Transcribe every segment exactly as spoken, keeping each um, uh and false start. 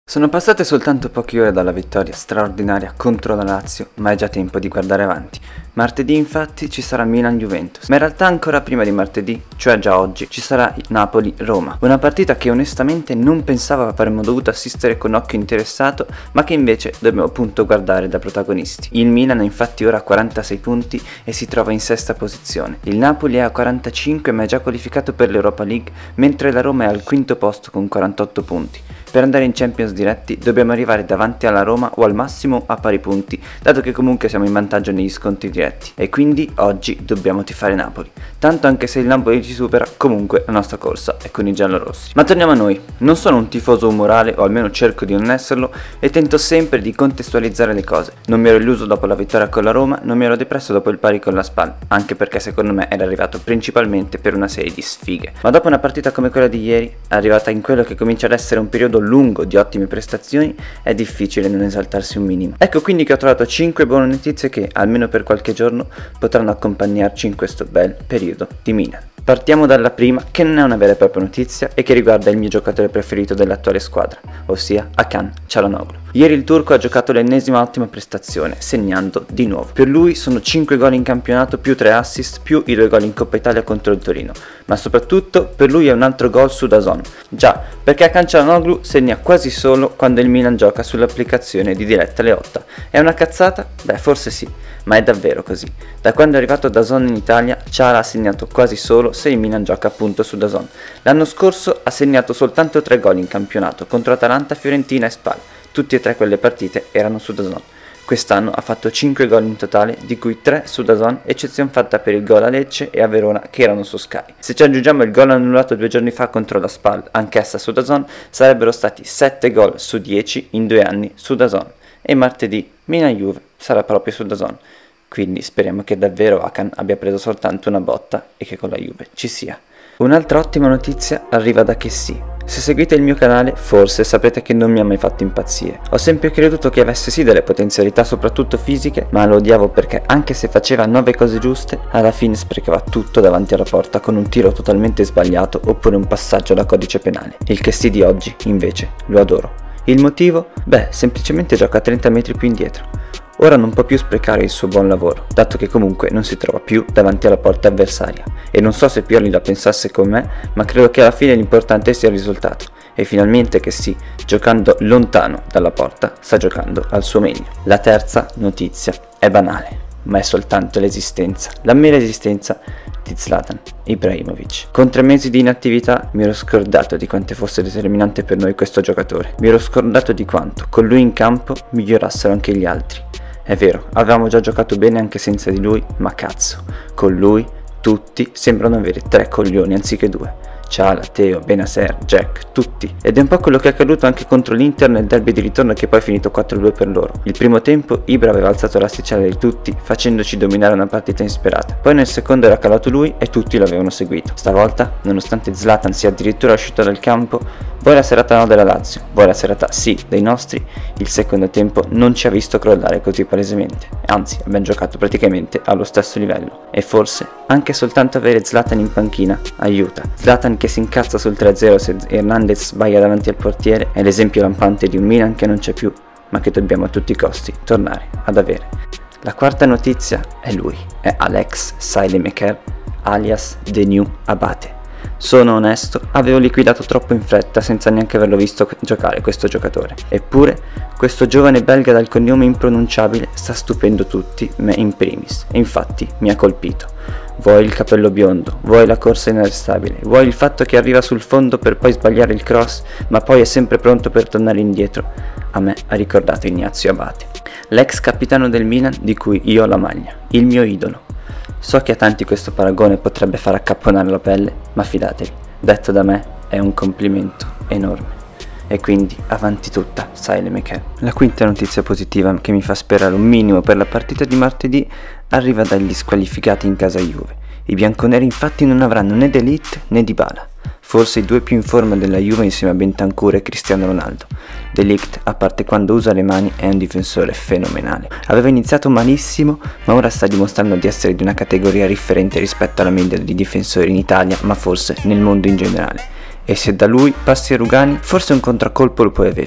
Sono passate soltanto poche ore dalla vittoria straordinaria contro la Lazio, ma è già tempo di guardare avanti. Martedì infatti ci sarà Milan-Juventus, ma in realtà ancora prima di martedì, cioè già oggi, ci sarà Napoli-Roma. Una partita che onestamente non pensavo avremmo dovuto assistere con occhio interessato, ma che invece dobbiamo appunto guardare da protagonisti. Il Milan è infatti ora a quarantasei punti e si trova in sesta posizione. Il Napoli è a quarantacinque ma è già qualificato per l'Europa League, mentre la Roma è al quinto posto con quarantotto punti. Per andare in Champions diretti dobbiamo arrivare davanti alla Roma o al massimo a pari punti, dato che comunque siamo in vantaggio negli scontri diretti, e quindi oggi dobbiamo tifare Napoli. Tanto anche se il Napoli ci supera, comunque la nostra corsa è con i giallorossi. Ma torniamo a noi. Non sono un tifoso umorale, o almeno cerco di non esserlo, e tento sempre di contestualizzare le cose. Non mi ero illuso dopo la vittoria con la Roma, non mi ero depresso dopo il pari con la Spal, anche perché secondo me era arrivato principalmente per una serie di sfighe. Ma dopo una partita come quella di ieri, arrivata in quello che comincia ad essere un periodo lungo di ottime prestazioni, è difficile non esaltarsi un minimo. Ecco quindi che ho trovato cinque buone notizie che, almeno per qualche giorno, potranno accompagnarci in questo bel periodo di Milan. Partiamo dalla prima, che non è una vera e propria notizia e che riguarda il mio giocatore preferito dell'attuale squadra, ossia Hakan Çalhanoğlu. Ieri il turco ha giocato l'ennesima ottima prestazione, segnando di nuovo. Per lui sono cinque gol in campionato più tre assist più i due gol in Coppa Italia contro il Torino, ma soprattutto per lui è un altro gol su DAZN. Già, perché Hakan Çalhanoğlu segna quasi solo quando il Milan gioca sull'applicazione di Diretta Leotta. È una cazzata? Beh, forse sì, ma è davvero così. Da quando è arrivato DAZN in Italia, Çalha ha segnato quasi solo se il Milan gioca appunto su DAZN. L'anno scorso ha segnato soltanto tre gol in campionato contro Atalanta, Fiorentina e Spal. Tutte e tre quelle partite erano su DAZN. Quest'anno ha fatto cinque gol in totale, di cui tre su DAZN, eccezione fatta per il gol a Lecce e a Verona che erano su Sky. Se ci aggiungiamo il gol annullato due giorni fa contro la Spal, anch'essa su DAZN, sarebbero stati sette gol su dieci in due anni su DAZN. E martedì Milan-Juve sarà proprio su DAZN. Quindi speriamo che davvero Hakan abbia preso soltanto una botta e che con la Juve ci sia. Un'altra ottima notizia arriva da Kessie. Se seguite il mio canale forse saprete che non mi ha mai fatto impazzire. Ho sempre creduto che avesse sì delle potenzialità soprattutto fisiche, ma lo odiavo perché anche se faceva nove cose giuste, alla fine sprecava tutto davanti alla porta con un tiro totalmente sbagliato oppure un passaggio da codice penale. Il Kessie di oggi invece lo adoro. Il motivo? Beh, semplicemente gioca trenta metri più indietro. Ora non può più sprecare il suo buon lavoro, dato che comunque non si trova più davanti alla porta avversaria. E non so se Pioli la pensasse con me, ma credo che alla fine l'importante sia il risultato. E finalmente che sì, giocando lontano dalla porta, sta giocando al suo meglio. La terza notizia è banale, ma è soltanto l'esistenza, la mera esistenza di Zlatan Ibrahimovic. Con tre mesi di inattività mi ero scordato di quanto fosse determinante per noi questo giocatore. Mi ero scordato di quanto, con lui in campo, migliorassero anche gli altri. È vero, avevamo già giocato bene anche senza di lui, ma cazzo, con lui tutti sembrano avere tre coglioni anziché due. Çalha, Theo, Bennacer, Jack, tutti. Ed è un po' quello che è accaduto anche contro l'Inter nel derby di ritorno che poi è finito quattro a due per loro. Il primo tempo Ibra aveva alzato l'asticella di tutti, facendoci dominare una partita insperata. Poi nel secondo era calato lui e tutti l'avevano seguito. Stavolta, nonostante Zlatan sia addirittura uscito dal campo, vuoi la serata no della Lazio, vuoi la serata sì dei nostri, il secondo tempo non ci ha visto crollare così palesemente. Anzi, abbiamo giocato praticamente allo stesso livello. E forse anche soltanto avere Zlatan in panchina aiuta. Zlatan che si incazza sul tre a zero se Hernandez sbaglia davanti al portiere è l'esempio lampante di un Milan che non c'è più, ma che dobbiamo a tutti i costi tornare ad avere. La quarta notizia è lui, è Alex Saelemaekers alias The New Abate. Sono onesto, avevo liquidato troppo in fretta senza neanche averlo visto giocare questo giocatore. Eppure, questo giovane belga dal cognome impronunciabile sta stupendo tutti, me in primis, e infatti mi ha colpito. Vuoi il capello biondo, vuoi la corsa inarrestabile, vuoi il fatto che arriva sul fondo per poi sbagliare il cross, ma poi è sempre pronto per tornare indietro. A me ha ricordato Ignazio Abate, l'ex capitano del Milan di cui io ho la maglia, il mio idolo. So che a tanti questo paragone potrebbe far accapponare la pelle, ma fidatevi, detto da me è un complimento enorme. E quindi avanti tutta Saelemaekers. La quinta notizia positiva che mi fa sperare un minimo per la partita di martedì arriva dagli squalificati in casa Juve. I bianconeri infatti non avranno né De Ligt né Dybala, forse i due più in forma della Juve insieme a Bentancur e Cristiano Ronaldo. De Ligt, a parte quando usa le mani, è un difensore fenomenale. Aveva iniziato malissimo, ma ora sta dimostrando di essere di una categoria differente rispetto alla media di difensori in Italia, ma forse nel mondo in generale. E se da lui passi a Rugani, forse un contraccolpo lo puoi avere.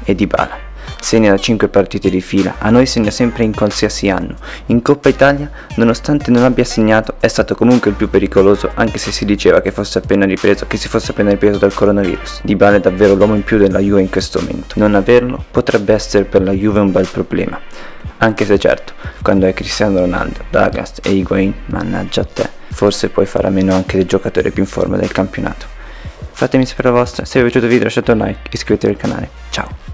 e Dybala. Segna da cinque partite di fila, a noi segna sempre in qualsiasi anno. In Coppa Italia, nonostante non abbia segnato, è stato comunque il più pericoloso, anche se si diceva che fosse appena ripreso, che si fosse appena ripreso dal coronavirus. Dybala è davvero l'uomo in più della Juve in questo momento. Non averlo potrebbe essere per la Juve un bel problema. Anche se certo, quando hai Cristiano Ronaldo, Douglas e Higuain, mannaggia a te, forse puoi fare a meno anche del giocatore più in forma del campionato. Fatemi sapere la vostra, se vi è piaciuto il video lasciate un like, iscrivetevi al canale, ciao!